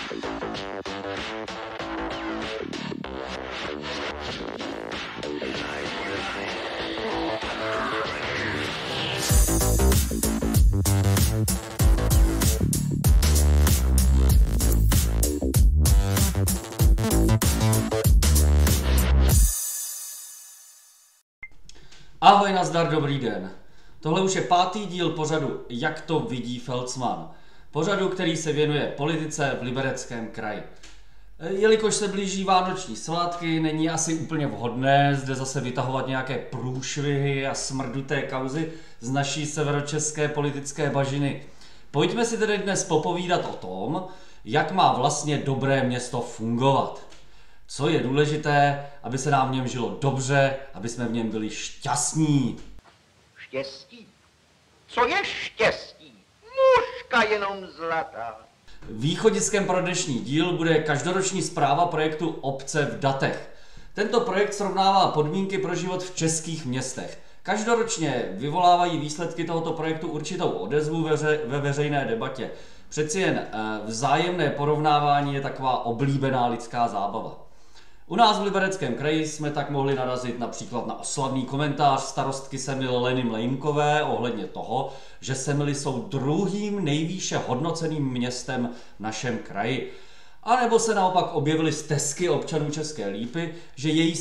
Ahoj, nazdar, dobrý den. Tohle už je 5. díl pořadu Jak to vidí Felcman. Pořadu, který se věnuje politice v Libereckém kraji. Jelikož se blíží vánoční svátky, není asi úplně vhodné zde zase vytahovat nějaké průšvihy a smrduté kauzy z naší severočeské politické bažiny. Pojďme si tedy dnes popovídat o tom, jak má vlastně dobré město fungovat. Co je důležité, aby se nám v něm žilo dobře, aby jsme v něm byli šťastní. Štěstí? Co je štěstí? Mužka jenom zlatá. Východiskem pro dnešní díl bude každoroční zpráva projektu Obce v datech. Tento projekt srovnává podmínky pro život v českých městech. Každoročně vyvolávají výsledky tohoto projektu určitou odezvu ve veřejné debatě. Přeci jen vzájemné porovnávání je taková oblíbená lidská zábava. U nás v Libereckém kraji jsme tak mohli narazit například na oslavný komentář starostky Semily Leny Mlejnkové ohledně toho, že Semily jsou druhým nejvýše hodnoceným městem v našem kraji. A nebo se naopak objevily stesky občanů České Lípy, že její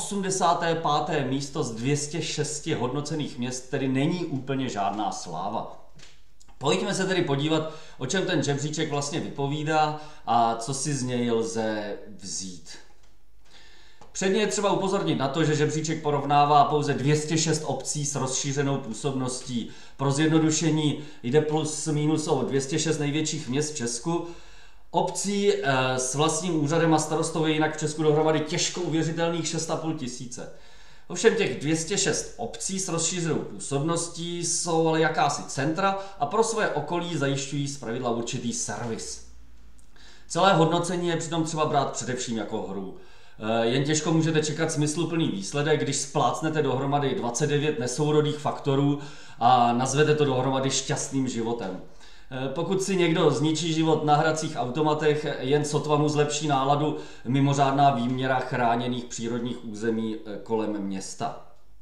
185. místo z 206 hodnocených měst tedy není úplně žádná sláva. Pojďme se tedy podívat, o čem ten žebříček vlastně vypovídá a co si z něj lze vzít. Předně je třeba upozornit na to, že žebříček porovnává pouze 206 obcí s rozšířenou působností. Pro zjednodušení jde plus minus o 206 největších měst v Česku. Obcí s vlastním úřadem a starostou je jinak v Česku dohromady těžko uvěřitelných 6,5 tisíce. Ovšem těch 206 obcí s rozšířenou působností jsou ale jakási centra a pro své okolí zajišťují zpravidla určitý servis. Celé hodnocení je přitom třeba brát především jako hru. Jen těžko můžete čekat smysluplný výsledek, když splácnete dohromady 29 nesourodých faktorů a nazvete to dohromady šťastným životem. Pokud si někdo zničí život na hracích automatech, jen sotva mu zlepší náladu mimořádná výměra chráněných přírodních území kolem města.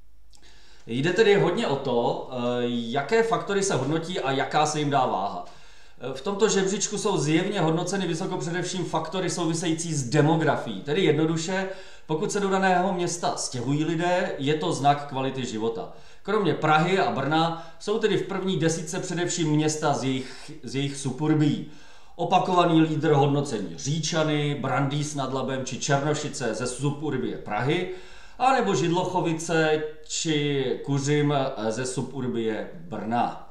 Jde tedy hodně o to, jaké faktory se hodnotí a jaká se jim dá váha. V tomto žebříčku jsou zjevně hodnoceny vysoko především faktory související s demografií. Tedy jednoduše, pokud se do daného města stěhují lidé, je to znak kvality života. Kromě Prahy a Brna jsou tedy v první desítce především města z jejich suburbií. Opakovaný lídr hodnocení Říčany, Brandýs nad Labem či Černošice ze suburbie Prahy, anebo Židlochovice či Kuřim ze suburbie Brna.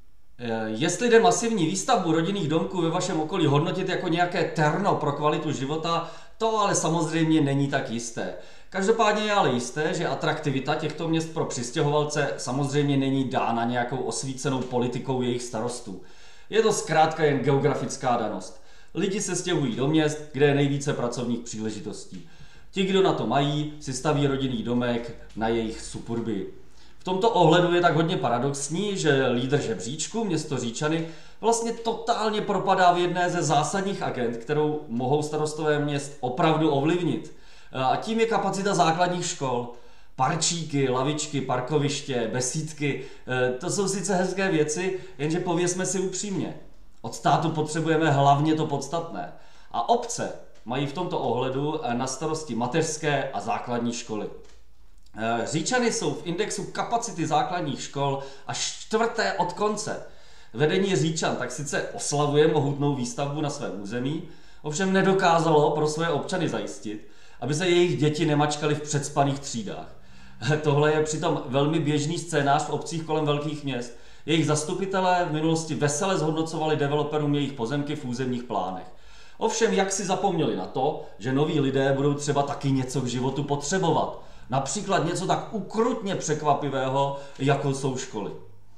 Jestli jde masivní výstavbu rodinných domků ve vašem okolí hodnotit jako nějaké terno pro kvalitu života, to ale samozřejmě není tak jisté. Každopádně je ale jisté, že atraktivita těchto měst pro přistěhovalce samozřejmě není dána nějakou osvícenou politikou jejich starostů. Je to zkrátka jen geografická danost. Lidi se stěhují do měst, kde je nejvíce pracovních příležitostí. Ti, kdo na to mají, si staví rodinný domek na jejich suburbii. V tomto ohledu je tak hodně paradoxní, že lídr žebříčku, město Říčany, vlastně totálně propadá v jedné ze zásadních agend, kterou mohou starostové měst opravdu ovlivnit. A tím je kapacita základních škol. Parčíky, lavičky, parkoviště, besídky, to jsou sice hezké věci, jenže pověsme si upřímně. Od státu potřebujeme hlavně to podstatné. A obce mají v tomto ohledu na starosti mateřské a základní školy. Říčany jsou v indexu kapacity základních škol až 4. od konce. Vedení Říčan tak sice oslavuje mohutnou výstavbu na svém území, ovšem nedokázalo pro své občany zajistit, aby se jejich děti nemačkaly v předspaných třídách. Tohle je přitom velmi běžný scénář v obcích kolem velkých měst. Jejich zastupitelé v minulosti vesele zhodnocovali developerům jejich pozemky v územních plánech. Ovšem jak si zapomněli na to, že noví lidé budou třeba taky něco v životu potřebovat. Například něco tak ukrutně překvapivého, jako jsou školy.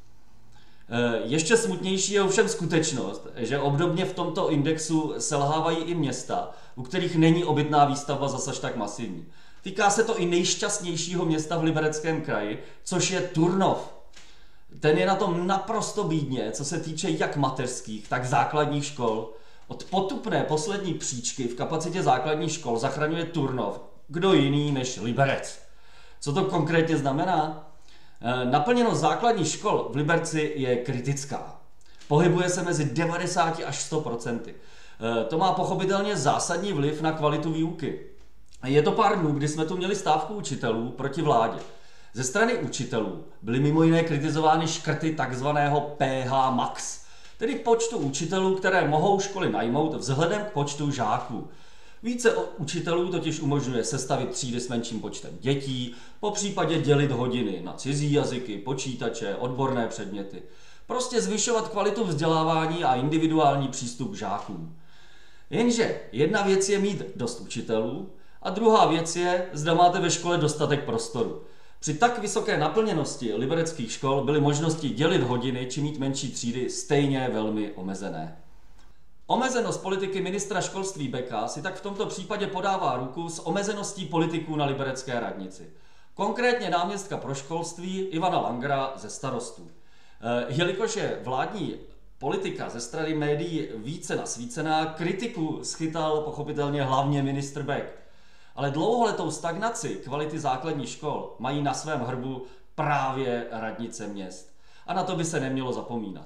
Ještě smutnější je ovšem skutečnost, že obdobně v tomto indexu selhávají i města, u kterých není obytná výstavba zas až tak masivní. Týká se to i nejšťastnějšího města v Libereckém kraji, což je Turnov. Ten je na tom naprosto bídně, co se týče jak mateřských, tak základních škol. Od potupné poslední příčky v kapacitě základních škol zachraňuje Turnov. Kdo jiný než Liberec. Co to konkrétně znamená? Naplněnost základních škol v Liberci je kritická. Pohybuje se mezi 90 až 100%. To má pochopitelně zásadní vliv na kvalitu výuky. Je to pár dnů, kdy jsme tu měli stávku učitelů proti vládě. Ze strany učitelů byly mimo jiné kritizovány škrty takzvaného PH Max, tedy počtu učitelů, které mohou školy najmout vzhledem k počtu žáků. Více učitelů totiž umožňuje sestavit třídy s menším počtem dětí, popřípadě dělit hodiny na cizí jazyky, počítače, odborné předměty. Prostě zvyšovat kvalitu vzdělávání a individuální přístup k žákům. Jenže jedna věc je mít dost učitelů a druhá věc je, zda máte ve škole dostatek prostoru. Při tak vysoké naplněnosti libereckých škol byly možnosti dělit hodiny či mít menší třídy stejně velmi omezené. Omezenost politiky ministra školství Beka si tak v tomto případě podává ruku s omezeností politiků na liberecké radnici. Konkrétně náměstka pro školství Ivana Langera ze Starostů. Jelikož je vládní politika ze strany médií více nasvícená, kritiku schytal pochopitelně hlavně ministr Bek. Ale dlouholetou stagnaci kvality základních škol mají na svém hrbu právě radnice měst. A na to by se nemělo zapomínat.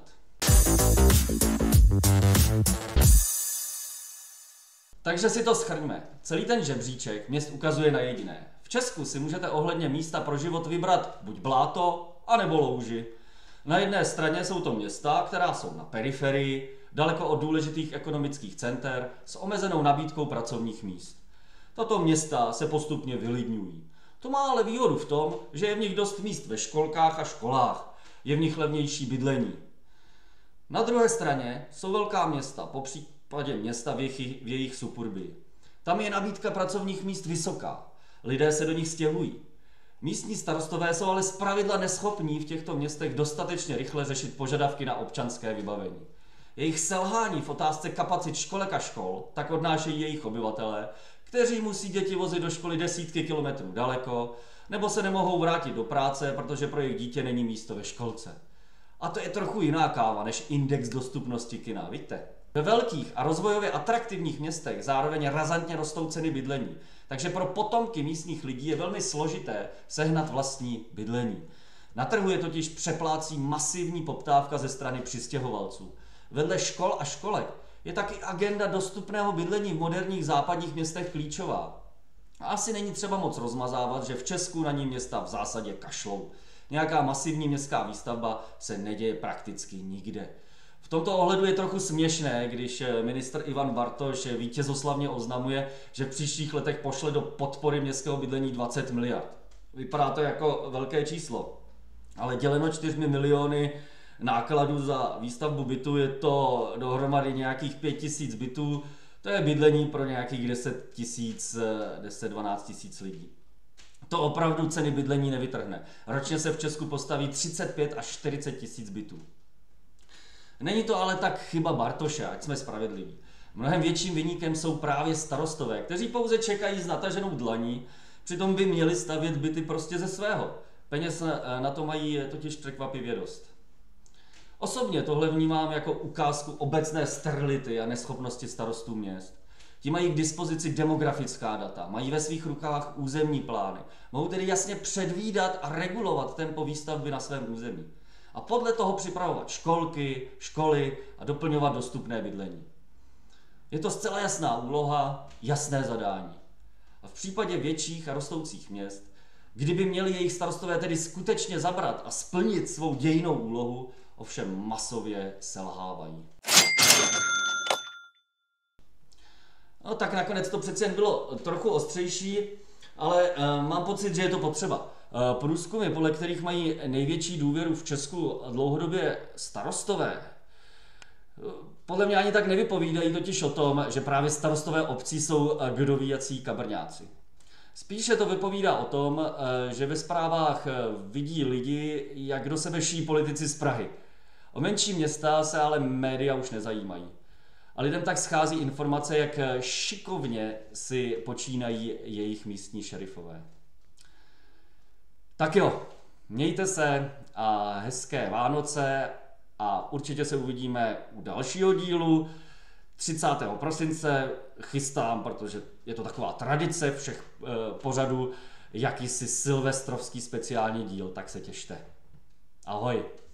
Takže si to shrňme. Celý ten žebříček měst ukazuje na jediné. V Česku si můžete ohledně místa pro život vybrat buď Bláto, anebo Louži. Na jedné straně jsou to města, která jsou na periferii, daleko od důležitých ekonomických center, s omezenou nabídkou pracovních míst. Tato města se postupně vylidňují. To má ale výhodu v tom, že je v nich dost míst ve školkách a školách. Je v nich levnější bydlení. Na druhé straně jsou velká města, popřípadě města v jejich suburbii. Tam je nabídka pracovních míst vysoká. Lidé se do nich stěhují. Místní starostové jsou ale zpravidla neschopní v těchto městech dostatečně rychle řešit požadavky na občanské vybavení. Jejich selhání v otázce kapacit školek a škol tak odnášejí jejich obyvatelé, kteří musí děti vozit do školy desítky kilometrů daleko, nebo se nemohou vrátit do práce, protože pro jejich dítě není místo ve školce. A to je trochu jiná káva než index dostupnosti kina, víte? Ve velkých a rozvojově atraktivních městech zároveň razantně rostou ceny bydlení, takže pro potomky místních lidí je velmi složité sehnat vlastní bydlení. Na trhu je totiž přeplácí masivní poptávka ze strany přistěhovalců. Vedle škol a školek je taky agenda dostupného bydlení v moderních západních městech klíčová. A asi není třeba moc rozmazávat, že v Česku na ní města v zásadě kašlou. Nějaká masivní městská výstavba se neděje prakticky nikde. V tomto ohledu je trochu směšné, když ministr Ivan Bartoš vítězoslavně oznamuje, že v příštích letech pošle do podpory městského bydlení 20 miliard. Vypadá to jako velké číslo, ale děleno 4 miliony nákladů za výstavbu bytu je to dohromady nějakých 5 000 bytů. To je bydlení pro nějakých 10-12 tisíc lidí. To opravdu ceny bydlení nevytrhne. Ročně se v Česku postaví 35 až 40 tisíc bytů. Není to ale tak chyba Bartoše, ať jsme spravedliví. Mnohem větším viníkem jsou právě starostové, kteří pouze čekají s nataženou dlaní, přitom by měli stavět byty prostě ze svého. Peněz na to mají totiž překvapivě dost. Osobně tohle vnímám jako ukázku obecné sterility a neschopnosti starostů měst. Ti mají k dispozici demografická data, mají ve svých rukách územní plány, mohou tedy jasně předvídat a regulovat tempo výstavby na svém území. A podle toho připravovat školky, školy a doplňovat dostupné bydlení. Je to zcela jasná úloha, jasné zadání. A v případě větších a rostoucích měst, kdyby měli jejich starostové tedy skutečně zabrat a splnit svou dějinnou úlohu, ovšem masově selhávají. No tak nakonec to přece jen bylo trochu ostřejší, ale mám pocit, že je to potřeba. Průzkumy, podle kterých mají největší důvěru v Česku dlouhodobě starostové, podle mě ani tak nevypovídají totiž o tom, že právě starostové obcí jsou kdo ví jací kabrňáci. Spíše to vypovídá o tom, že ve zprávách vidí lidi, jak do sebe šijí politici z Prahy. O menší města se ale média už nezajímají. A lidem tak schází informace, jak šikovně si počínají jejich místní šerifové. Tak jo, mějte se a hezké Vánoce a určitě se uvidíme u dalšího dílu. 30. prosince chystám, protože je to taková tradice všech pořadů, jakýsi silvestrovský speciální díl, tak se těšte. Ahoj.